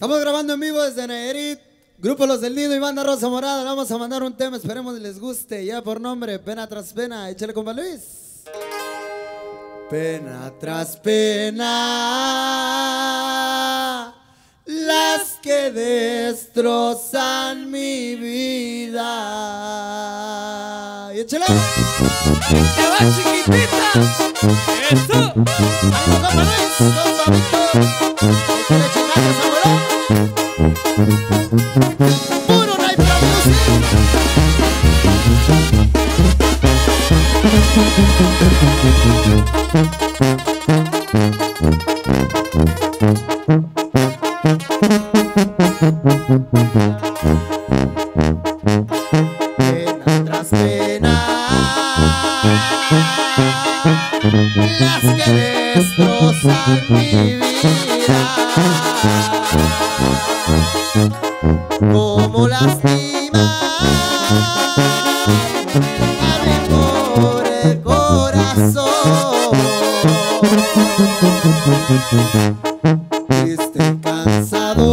Estamos grabando en vivo desde Nayarit, Grupo Los del Nido y Banda Rosa Morada. Le vamos a mandar un tema, esperemos les guste. Ya por nombre, Pena Tras Pena. Échale, compa Luis. Pena tras pena, las que destrozan mi vida. Y échale. ¡Te va, chiquitita! ¡Eso! ¡Vamos, compa Luis! ¡Compa Víctor! ¡Échale, chingazos, abuelo! ¡Puro Night Pena tras pena, las que destrozan mi vida. Como lastima a mi pobre corazón, triste y cansado,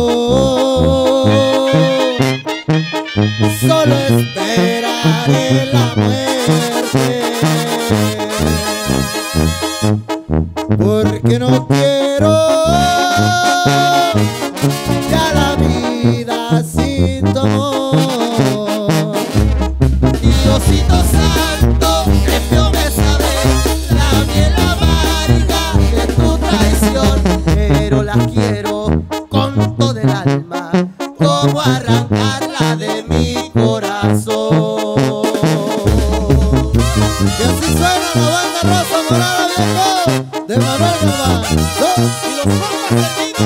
solo esperaré la muerte, porque no quiero ya la vida sin tu amor. Diosito santo, déjame saber la miel amarga de tu traición, pero la quiero con todo el alma, como arrancarla de mi corazón. Y así suena la Banda Rosa Morada, viejo, de Manuel Galván. ¡Y los compas del Nido!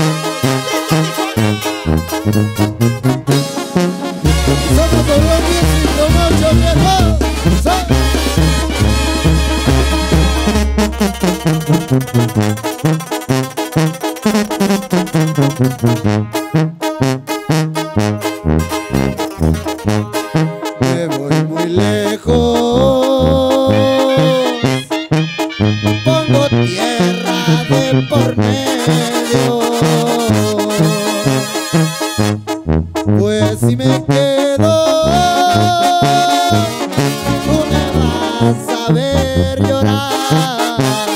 Somos con buen music, con mucho viejo. Me voy muy lejos, pongo tierra de por medio, pues si me quedo tú me vas a ver llorar.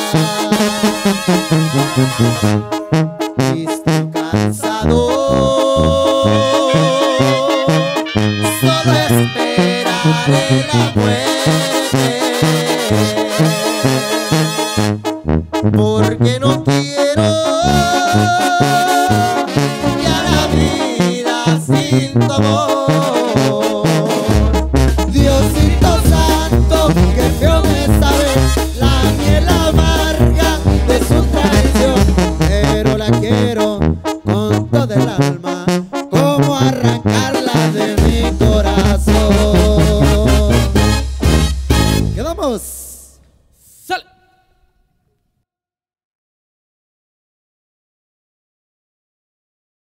Triste, cansado, solo esperaré la muerte, porque no quiero ya la vida sin tu amor.